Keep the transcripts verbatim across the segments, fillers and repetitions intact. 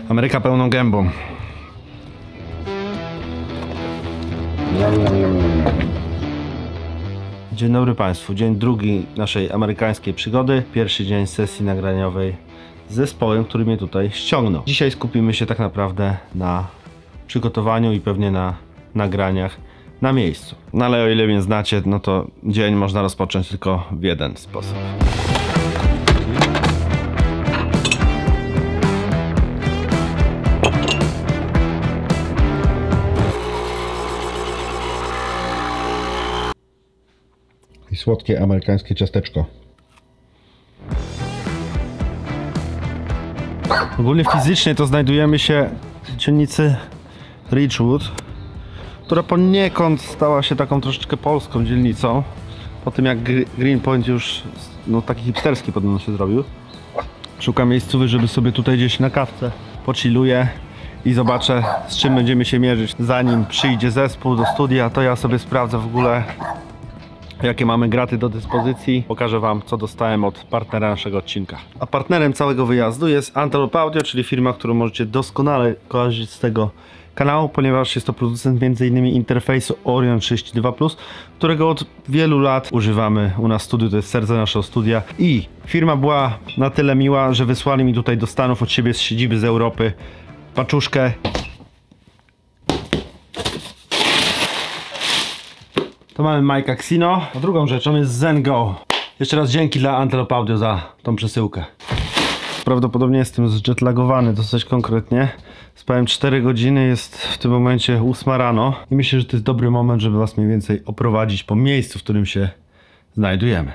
Ameryka pełną gębą. Dzień dobry Państwu. Dzień drugi naszej amerykańskiej przygody. Pierwszy dzień sesji nagraniowej z zespołem, który mnie tutaj ściągnął. Dzisiaj skupimy się tak naprawdę na przygotowaniu i pewnie na nagraniach na miejscu. No ale o ile mnie znacie, no to dzień można rozpocząć tylko w jeden sposób. I słodkie amerykańskie ciasteczko. Ogólnie fizycznie to znajdujemy się w dzielnicy Ridgewood, która poniekąd stała się taką troszeczkę polską dzielnicą. Po tym jak Greenpoint już no, taki hipsterski podobno się zrobił. Szukam miejscówek, żeby sobie tutaj gdzieś na kawce pochilluję i zobaczę, z czym będziemy się mierzyć. Zanim przyjdzie zespół do studia, to ja sobie sprawdzę w ogóle, jakie mamy graty do dyspozycji. Pokażę Wam, co dostałem od partnera naszego odcinka. A partnerem całego wyjazdu jest Antelope Audio, czyli firma, którą możecie doskonale kojarzyć z tego kanału, ponieważ jest to producent między innymi interfejsu Orion trzydzieści dwa plus, którego od wielu lat używamy u nas w studiu, to jest serce naszego studia. I firma była na tyle miła, że wysłali mi tutaj do Stanów od siebie z siedziby z Europy paczuszkę. To mamy Mike'a Xino, a drugą rzeczą jest Zengo. Jeszcze raz dzięki dla Antelope Audio za tą przesyłkę. Prawdopodobnie jestem zjetlagowany dosyć konkretnie. Spałem cztery godziny, jest w tym momencie ósma rano i myślę, że to jest dobry moment, żeby Was mniej więcej oprowadzić po miejscu, w którym się znajdujemy.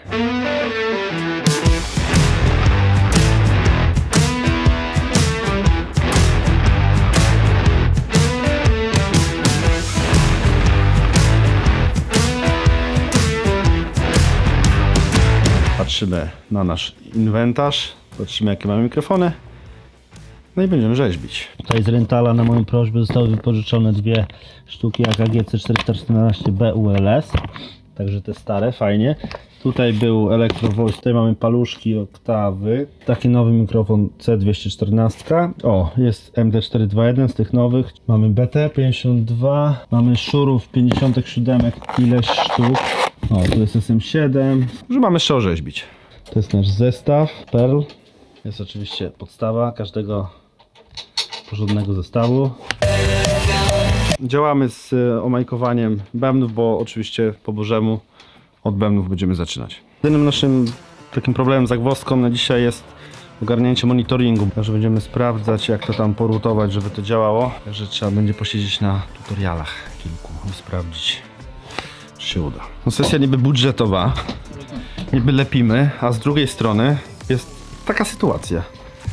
Patrzymy na nasz inwentarz, patrzymy jakie mamy mikrofony, no i będziemy rzeźbić. Tutaj z rentala na moją prośbę zostały wypożyczone dwie sztuki A K G C czterysta czternaście B U L S, także te stare, fajnie. Tutaj był Electro Voice, tutaj mamy paluszki, oktawy, taki nowy mikrofon C dwieście czternaście. O, jest M D czterysta dwadzieścia jeden z tych nowych, mamy B T pięćdziesiąt dwa, mamy Shure'ów pięćdziesiąt siedem, ileś sztuk. O, tu jest S M siedem. Już mamy jeszcze orzeźbić. To jest nasz zestaw Pearl. Jest oczywiście podstawa każdego porządnego zestawu. Działamy z omajkowaniem bębnów, bo oczywiście po bożemu od bębnów będziemy zaczynać. Jedynym naszym takim problemem, zagwozdką na dzisiaj jest ogarnięcie monitoringu. Także będziemy sprawdzać, jak to tam porutować, żeby to działało. Także trzeba będzie posiedzieć na tutorialach kilku i sprawdzić, czy się uda. No, sesja niby budżetowa, niby lepimy, a z drugiej strony jest taka sytuacja.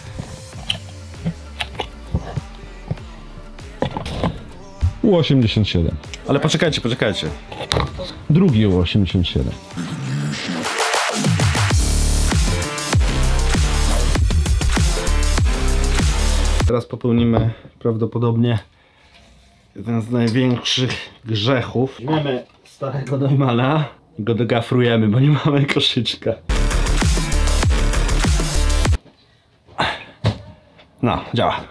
U osiemdziesiąt siedem. Ale poczekajcie, poczekajcie. Drugi U osiemdziesiąt siedem. Teraz popełnimy prawdopodobnie jeden z największych grzechów. Weźmiemy starego Neumana i go dogafrujemy, bo nie mamy koszyczka. No, działa.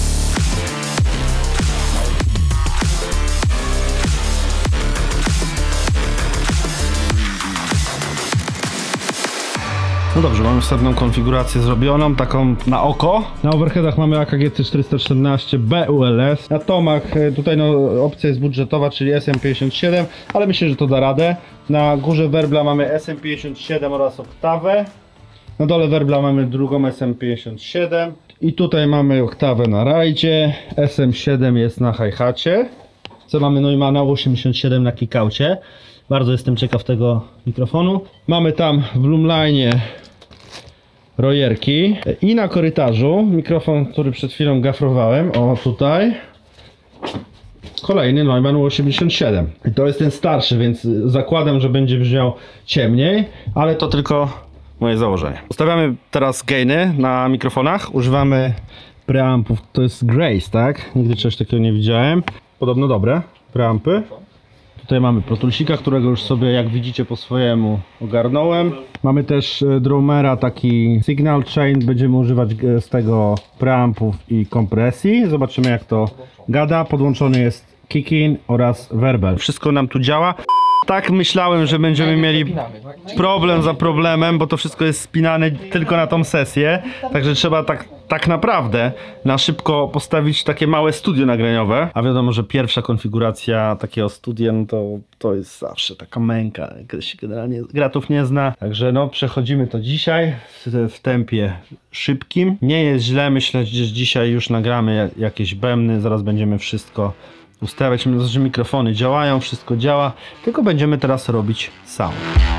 No dobrze, mamy wstępną konfigurację zrobioną, taką na oko. Na overheadach mamy A K G C czterysta czternaście B U L S. Na tomach tutaj no, opcja jest budżetowa, czyli S M pięćdziesiąt siedem, ale myślę, że to da radę. Na górze werbla mamy S M pięćdziesiąt siedem oraz oktawę. Na dole werbla mamy drugą S M pięćdziesiąt siedem. I tutaj mamy oktawę na rajdzie. S M siedem jest na hi-hacie. Co mamy Neumana osiemdziesiąt siedem na kickaucie. Bardzo jestem ciekaw tego mikrofonu. Mamy tam w Bloomline rojerki i na korytarzu mikrofon, który przed chwilą gafrowałem. O, tutaj kolejny Neumann U osiemdziesiąt siedem. I to jest ten starszy, więc zakładam, że będzie brzmiał ciemniej, ale to tylko moje założenie. Ustawiamy teraz gainy na mikrofonach. Używamy preampów. To jest Grace, tak? Nigdy czegoś takiego nie widziałem. Podobno dobre preampy. Tutaj mamy Protulsika, którego już sobie, jak widzicie, po swojemu ogarnąłem. Mamy też Drumera, taki Signal Chain. Będziemy używać z tego preampów i kompresji. Zobaczymy, jak to gada. Podłączony jest Kick-in oraz Verbel. Wszystko nam tu działa. Tak myślałem, że będziemy mieli problem za problemem, bo to wszystko jest spinane tylko na tą sesję. Także trzeba tak, tak naprawdę na szybko postawić takie małe studio nagraniowe. A wiadomo, że pierwsza konfiguracja takiego studia, no to, to jest zawsze taka męka, kiedy się generalnie gratów nie zna. Także no, przechodzimy to dzisiaj w, w tempie szybkim. Nie jest źle, myślę, że dzisiaj już nagramy jakieś bębny, zaraz będziemy wszystko ustawiać, że mikrofony działają, wszystko działa, tylko będziemy teraz robić sound.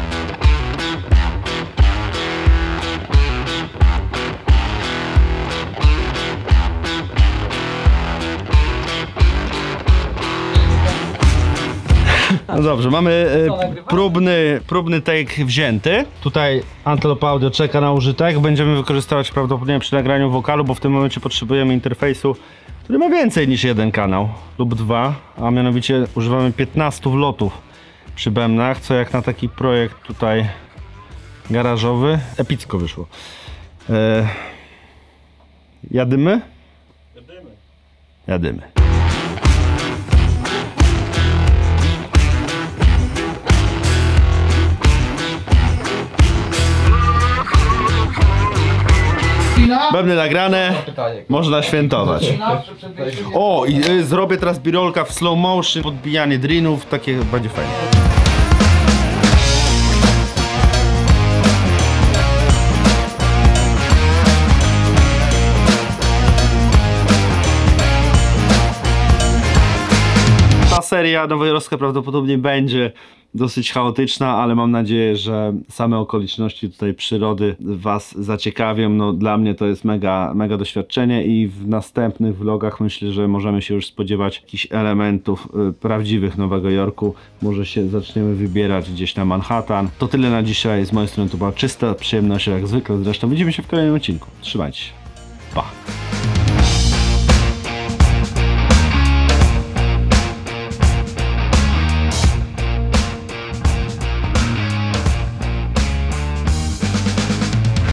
No dobrze, mamy e, próbny, próbny take wzięty. Tutaj Antelope Audio czeka na użytek. Będziemy wykorzystywać prawdopodobnie przy nagraniu wokalu, bo w tym momencie potrzebujemy interfejsu, który ma więcej niż jeden kanał lub dwa, a mianowicie używamy piętnastu wlotów przy bębnach, co jak na taki projekt tutaj garażowy epicko wyszło. E, jadymy? Jadymy. Jadymy. Bębny nagrane, można świętować. O, i y, zrobię teraz birolka w slow motion, podbijanie drinów, takie będzie fajne. Ta seria nowojorska prawdopodobnie będzie dosyć chaotyczna, ale mam nadzieję, że same okoliczności tutaj przyrody was zaciekawią. No, dla mnie to jest mega, mega doświadczenie i w następnych vlogach myślę, że możemy się już spodziewać jakichś elementów y, prawdziwych Nowego Jorku. Może się zaczniemy wybierać gdzieś na Manhattan. To tyle na dzisiaj. Z mojej strony to była czysta przyjemność, jak zwykle. Zresztą widzimy się w kolejnym odcinku. Trzymajcie się.